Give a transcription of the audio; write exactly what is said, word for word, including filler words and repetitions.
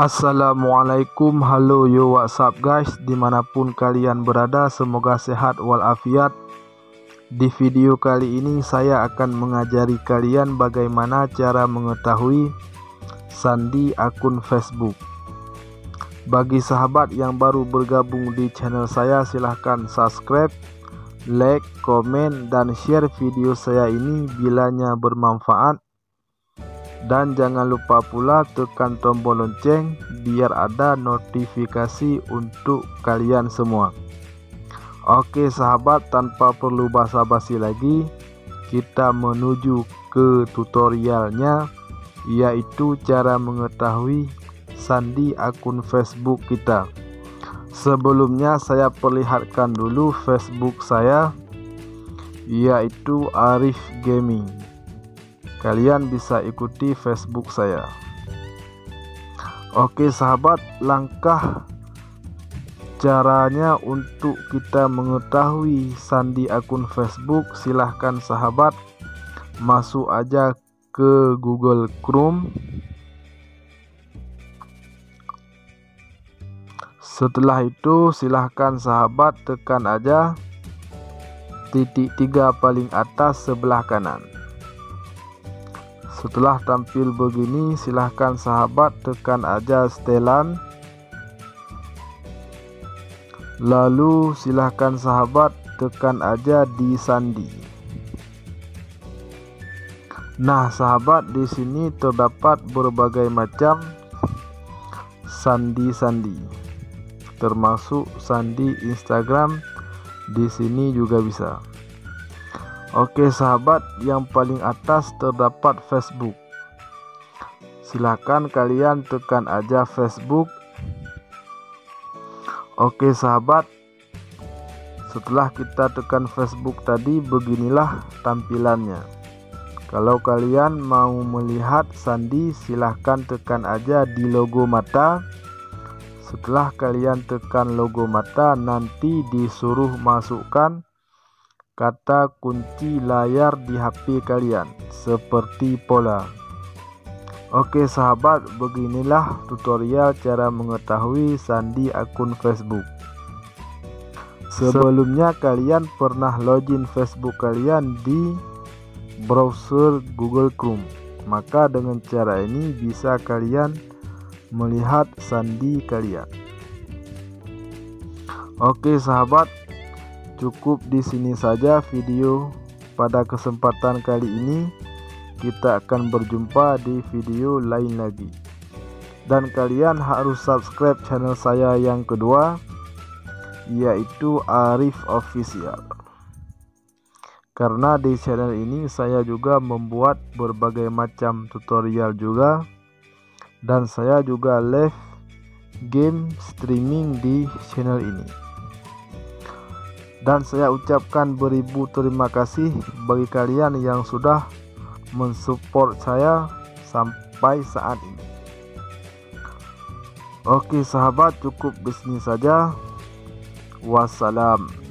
Assalamualaikum, halo yo what's up guys, dimanapun kalian berada, semoga sehat walafiat. Di video kali ini saya akan mengajari kalian bagaimana cara mengetahui sandi akun Facebook. Bagi sahabat yang baru bergabung di channel saya, silahkan subscribe, like, komen, dan share video saya ini bilanya bermanfaat. Dan jangan lupa pula tekan tombol lonceng biar ada notifikasi untuk kalian semua. Oke sahabat, tanpa perlu basa-basi lagi, kita menuju ke tutorialnya, yaitu cara mengetahui sandi akun Facebook kita. Sebelumnya saya perlihatkan dulu Facebook saya, yaitu Arif Gaming. Kalian bisa ikuti Facebook saya. Oke sahabat, langkah caranya untuk kita mengetahui sandi akun Facebook, silahkan sahabat masuk aja ke Google Chrome. Setelah itu silahkan sahabat tekan aja titik tiga paling atas sebelah kanan. Setelah tampil begini, silahkan sahabat tekan aja setelan. Lalu silahkan sahabat tekan aja di sandi. Nah sahabat, di sini terdapat berbagai macam sandi-sandi, termasuk sandi Instagram. Di sini juga bisa. Oke sahabat, yang paling atas terdapat Facebook. Silahkan kalian tekan aja Facebook. Oke sahabat, setelah kita tekan Facebook tadi, beginilah tampilannya. Kalau kalian mau melihat sandi, silahkan tekan aja di logo mata. Setelah kalian tekan logo mata, nanti disuruh masukkan kata kunci layar di H P kalian seperti pola. Oke sahabat, beginilah tutorial cara mengetahui sandi akun Facebook. Sebelumnya kalian pernah login Facebook kalian di browser Google Chrome, maka dengan cara ini bisa kalian melihat sandi kalian. Oke sahabat, cukup di sini saja video pada kesempatan kali ini. Kita akan berjumpa di video lain lagi. Dan kalian harus subscribe channel saya yang kedua, yaitu Arif Official. Karena di channel ini saya juga membuat berbagai macam tutorial juga. Dan saya juga live game streaming di channel ini. Dan saya ucapkan beribu terima kasih bagi kalian yang sudah mensupport saya sampai saat ini. Oke sahabat, cukup di sini saja. Wassalam.